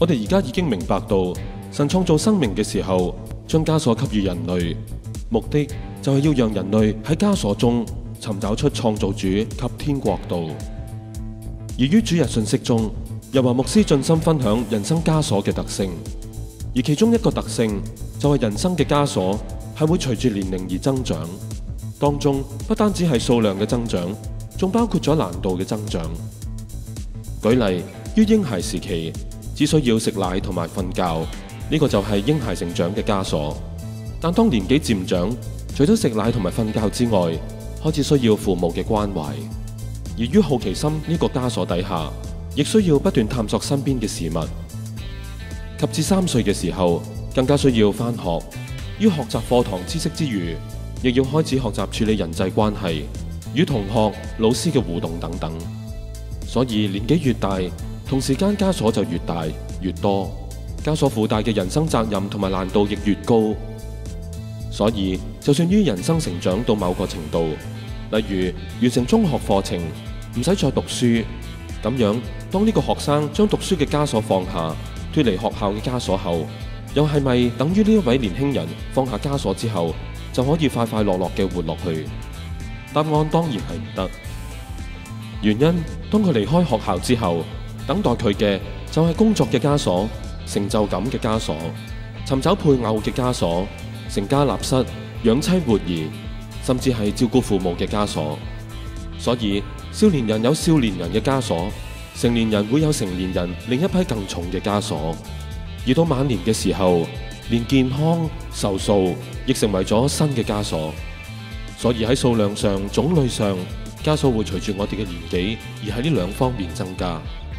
我哋而家已經明白到，神創造生命嘅時候，將枷鎖給予人類，目的就係要讓人類喺枷鎖中尋找出創造主及天國度。而於主日信息中，又話牧師盡心分享人生枷鎖嘅特性，而其中一個特性就係人生嘅枷鎖係會隨住年齡而增長，當中不單止係數量嘅增長，仲包括咗難度嘅增長。舉例，於嬰孩時期只需要食奶同埋瞓覺，呢個就係嬰孩成長嘅枷鎖。但當年紀漸長，除咗食奶同埋瞓覺之外，開始需要父母嘅關懷。而於好奇心呢個枷鎖底下，亦需要不斷探索身邊嘅事物。及至3歲嘅時候，更加需要返學，於學習課堂知識之餘，亦要開始學習處理人際關係、與同學、老師嘅互動等等。所以年紀越大，同時間枷鎖就越大越多，枷鎖附帶嘅人生責任同埋難度亦越高。所以就算於人生成長到某個程度，例如完成中學課程，唔使再讀書，咁樣當呢個學生將讀書嘅枷鎖放下，脫離學校嘅枷鎖後，又係咪等於呢一位年輕人放下枷鎖之後就可以快快樂樂嘅活落去？答案當然係唔得。原因當佢離開學校之後，等待佢嘅就係工作嘅枷鎖、成就感嘅枷鎖、尋找配偶嘅枷鎖、成家立室、養妻活兒，甚至係照顧父母嘅枷鎖。所以少年人有少年人嘅枷鎖，成年人會有成年人另一批更重嘅枷鎖。而到晚年嘅時候，連健康、壽數亦成為咗新嘅枷鎖。所以喺數量上、種類上，枷鎖會隨住我哋嘅年紀而喺呢兩方面增加。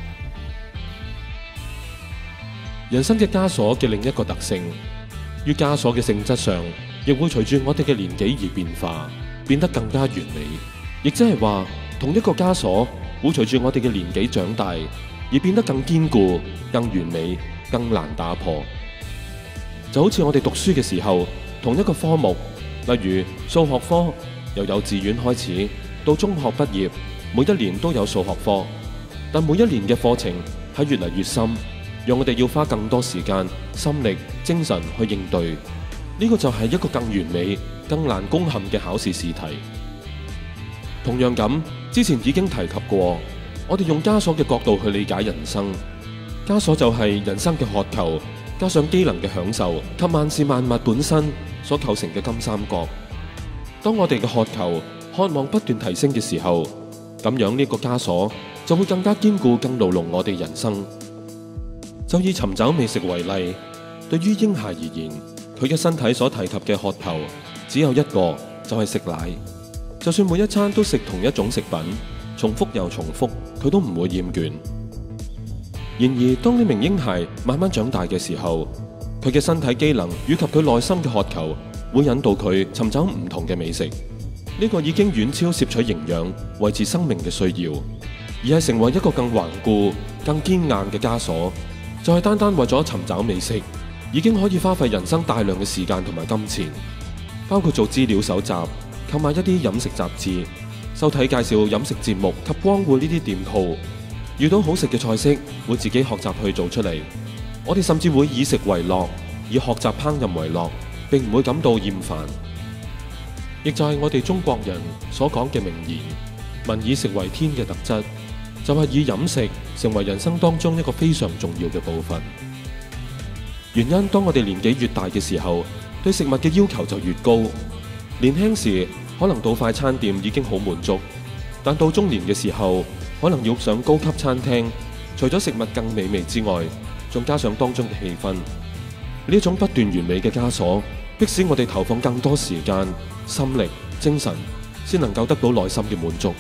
人生嘅枷鎖嘅另一個特性，於枷鎖嘅性質上，亦會隨住我哋嘅年紀而變化，變得更加完美。亦即係話，同一個枷鎖會隨住我哋嘅年紀長大，而變得更堅固、更完美、更難打破。就好似我哋讀書嘅時候，同一個科目，例如數學科，由幼稚園開始到中學畢業，每一年都有數學科，但每一年嘅課程係越嚟越深，讓我哋要花更多時間、心力、精神去應對。呢個就係一個更完美、更難攻陷嘅考試試題。同樣咁，之前已經提及過，我哋用枷鎖嘅角度去理解人生。枷鎖就係人生嘅渴求，加上機能嘅享受及萬事萬物本身所構成嘅金三角。當我哋嘅渴求、渴望不斷提升嘅時候，咁樣呢個枷鎖就會更加堅固、更牢籠我哋人生。就以尋找美食為例，對於嬰孩而言，佢嘅身體所提及嘅渴求只有一個，就係食奶。就算每一餐都食同一種食品，重複又重複，佢都唔會厭倦。然而，當呢名嬰孩慢慢長大嘅時候，佢嘅身體機能以及佢內心嘅渴求，會引導佢尋找唔同嘅美食。呢個已經遠超攝取營養、維持生命嘅需要，而係成為一個更頑固、更堅硬嘅枷鎖。就係單單為咗尋找美食，已經可以花費人生大量嘅時間同埋金錢，包括做資料搜集、購買一啲飲食雜誌、收睇介紹飲食節目及光顧呢啲店鋪。遇到好食嘅菜式，會自己學習去做出嚟。我哋甚至會以食為樂，以學習烹飪為樂，並唔會感到厭煩。亦就係我哋中國人所講嘅名言：民以食為天嘅特質，就係以飲食成為人生當中一個非常重要嘅部分。原因當我哋年紀越大嘅時候，對食物嘅要求就越高。年輕時可能到快餐店已經好滿足，但到中年嘅時候，可能要上高級餐廳，除咗食物更美味之外，仲加上當中嘅氣氛。呢種不斷完美嘅枷鎖，迫使我哋投放更多時間、心力、精神，先能夠得到內心嘅滿足。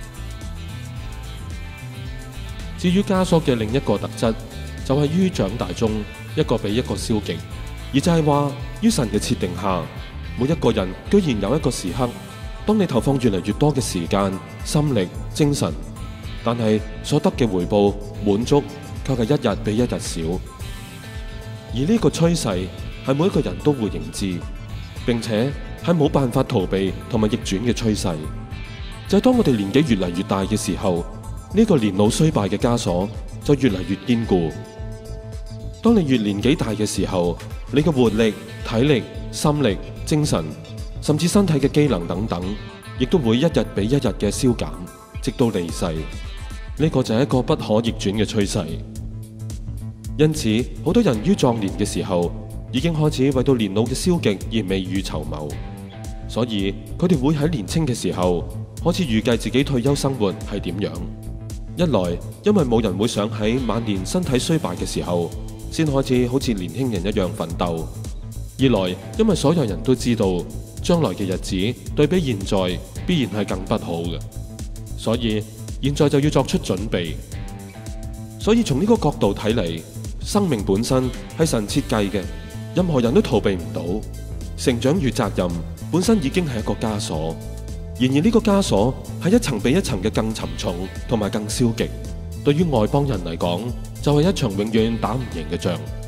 至於枷鎖嘅另一個特質，就係於長大中一個比一個消極，而就係話於神嘅設定下，每一個人居然有一個時刻，當你投放越嚟越多嘅時間、心力、精神，但係所得嘅回報滿足卻係一日比一日少。而呢個趨勢係每一個人都會認知，並且係冇辦法逃避同埋逆轉嘅趨勢。就係當我哋年紀越嚟越大嘅時候，呢個年老衰敗嘅枷鎖就越嚟越堅固。 當你越年紀大嘅時候，你嘅活力、體力、心力、精神，甚至身體嘅機能等等，亦都會一日比一日嘅消減，直到離世。呢個就係一個不可逆轉嘅趨勢。因此，好多人於壯年嘅時候，已經開始為到年老嘅消極而未雨綢繆，所以佢哋會喺年輕嘅時候開始預計自己退休生活係點樣。一來，因為冇人會想喺晚年身體衰敗嘅時候，先開始好似年輕人一樣奮鬥；二來，因為所有人都知道將來嘅日子對比現在必然係更不好嘅，所以現在就要作出準備。所以從呢個角度睇嚟，生命本身係神設計嘅，任何人都逃避唔到。成長與責任本身已經係一個枷鎖，然而呢個枷鎖係一層比一層嘅更沉重同埋更消極。對於外邦人嚟講，就係一場永遠打唔贏嘅仗。